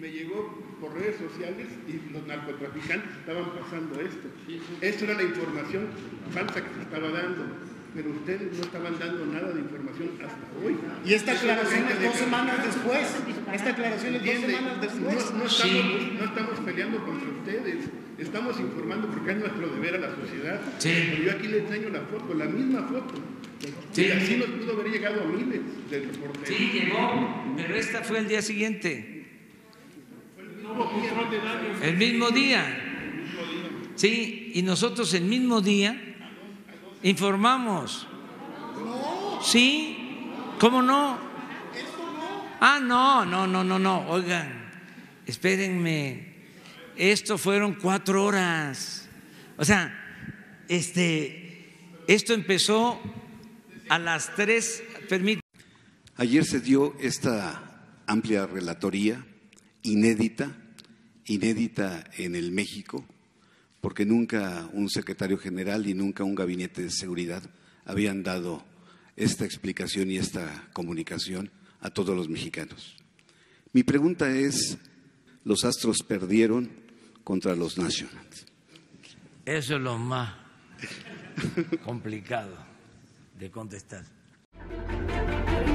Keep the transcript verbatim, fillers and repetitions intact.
me llegó por redes sociales y los narcotraficantes estaban pasando esto. Esto era la información falsa que se estaba dando, pero ustedes no estaban dando nada de información hasta hoy. Y esta aclaración es dos semanas después. Esta aclaración es dos semanas después. No, no, estamos, sí. no estamos peleando contra ustedes, estamos informando porque es nuestro deber a la sociedad. Sí. Pero yo aquí les enseño la foto, la misma foto. Sí. Y así nos pudo haber llegado a miles de reporteros. Sí, llegó, pero esta fue el día siguiente. El mismo día. Sí, y nosotros el mismo día informamos. Sí, ¿cómo no? Ah, no, no, no, no, no. Oigan, espérenme. Esto fueron cuatro horas. O sea, este, esto empezó a las tres. Permítame. Ayer se dio esta amplia relatoría inédita, inédita en el México, porque nunca un secretario general y nunca un gabinete de seguridad habían dado esta explicación y esta comunicación a todos los mexicanos. Mi pregunta es, ¿los Astros perdieron contra los Nationals? Eso es lo más complicado de contestar.